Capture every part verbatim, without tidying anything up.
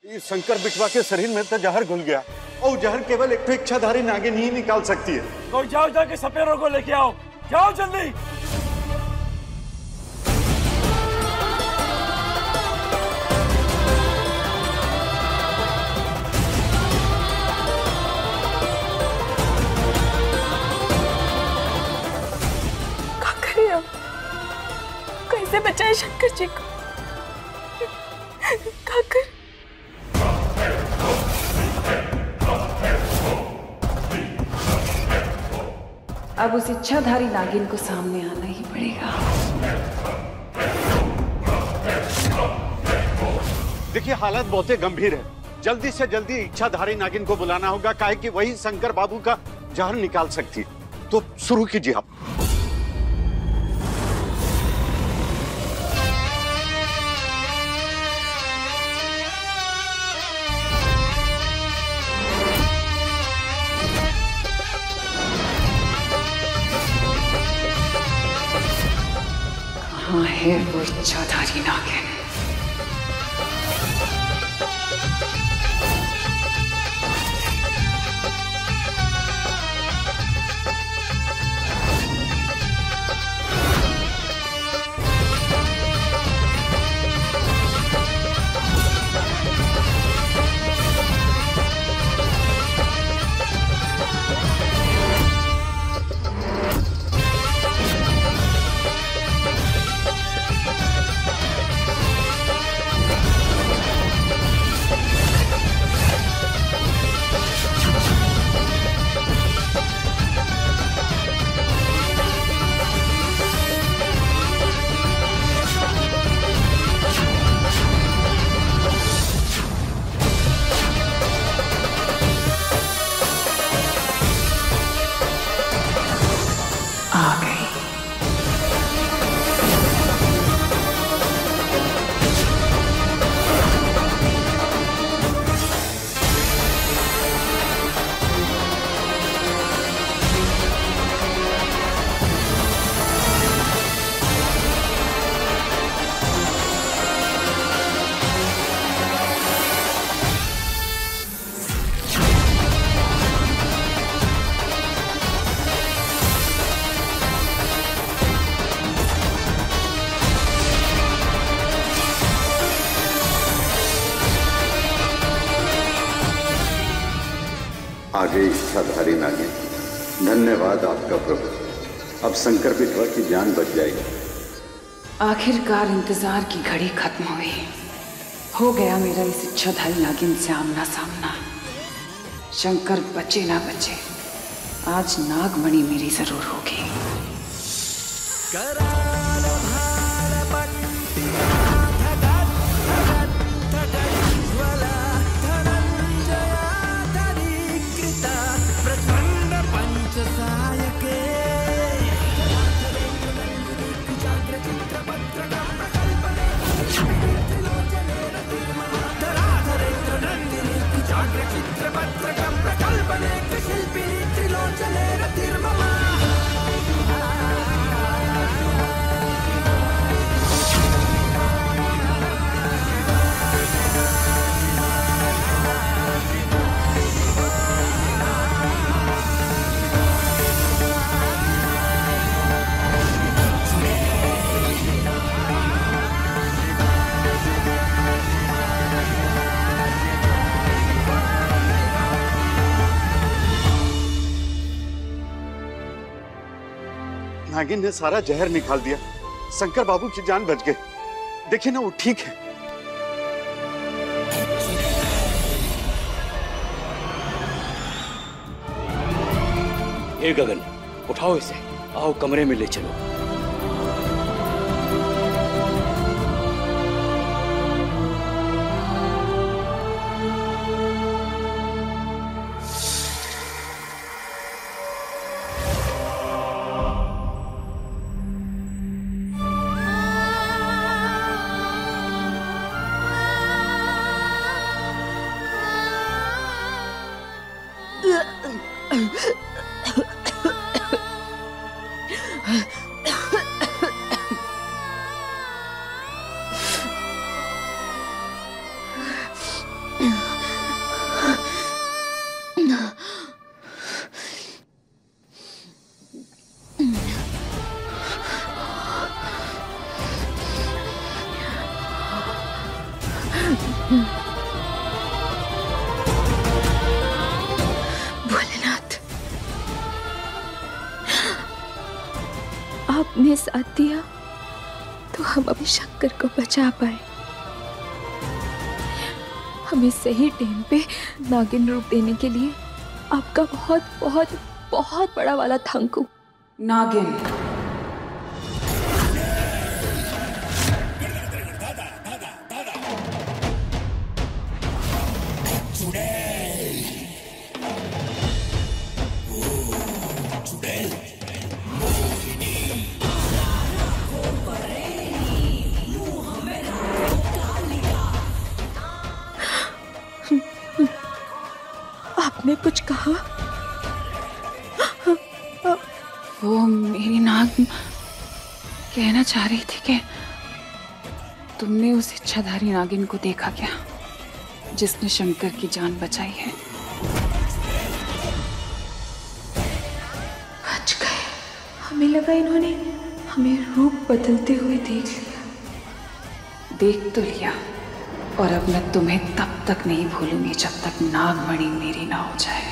इस शंकर बिटवा के शरीर में तो जहर घुल गया और जहर केवल एक इच्छाधारी नागिन ही निकाल सकती है। तो जाओ जाके सपेरों को लेके आओ, जाओ जल्दी। क्या करें अब? कैसे बचाए शंकर जी को? क्या कर? अब उस इच्छाधारी नागिन को सामने आना ही पड़ेगा। देखिए हालत बहुत ही गंभीर है, जल्दी से जल्दी इच्छाधारी नागिन को बुलाना होगा, काहे कि वही शंकर बाबू का जहर निकाल सकती है। तो शुरू कीजिए आप। कहाँ है वो इच्छाधारी नागिन? आगे इच्छाधारी नागिन, धन्यवाद आपका प्रभु। अब शंकर बिटवा की जान बच जाएगी। आखिरकार इंतजार की घड़ी खत्म हुई। हो गया मेरा इस इच्छाधारी नागिन से आमना सामना। शंकर बचे ना बचे, आज नागमणि मेरी जरूर होगी। नागिन ने सारा जहर निकाल दिया, शंकर बाबू की जान बच गई। देखिए ना वो ठीक है। ए गगन, उठाओ इसे, आओ कमरे में ले चलो। ने साथ दिया तो हम अपने शंकर को बचा पाए। हमें सही टाइम पे नागिन रूप देने के लिए आपका बहुत बहुत बहुत बड़ा वाला थैंक यू। नागिन, आपने कुछ कहा? वो मेरी नाग कहना चाह रही थी कि तुमने उस इच्छाधारी नागिन को देखा क्या, जिसने शंकर की जान बचाई है? बच गए। हमें लगा इन्होंने हमें रूप बदलते हुए देख लिया। देख तो लिया, और अब मैं तुम्हें तब तक नहीं भूलूंगी जब तक नागमणि मेरी ना हो जाए।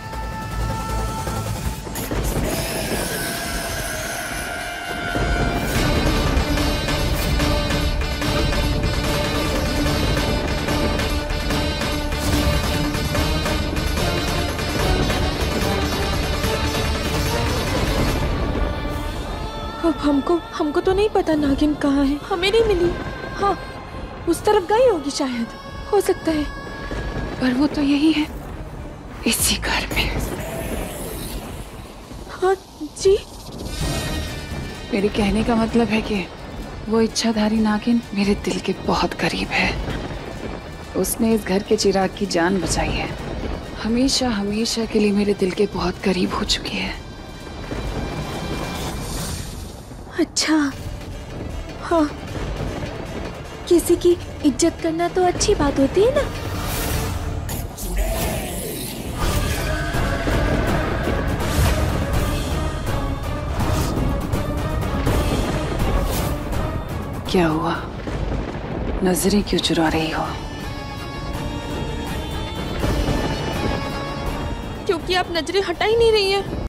अब हमको हमको तो नहीं पता नागिन कहाँ है, हमें नहीं मिली। हाँ, उस तरफ गई होगी शायद, हो सकता है। पर वो तो यही है, इसी घर में। हाँ जी। मेरे कहने का मतलब है कि वो इच्छाधारी नागिन मेरे दिल के बहुत करीब है। उसने इस घर के चिराग की जान बचाई है। हमेशा हमेशा के लिए मेरे दिल के बहुत करीब हो चुकी है। अच्छा, हाँ, किसी की इज्जत करना तो अच्छी बात होती है ना। क्या हुआ? नजरें क्यों चुरा रही हो? क्योंकि आप नजरें हटा ही नहीं रही हैं।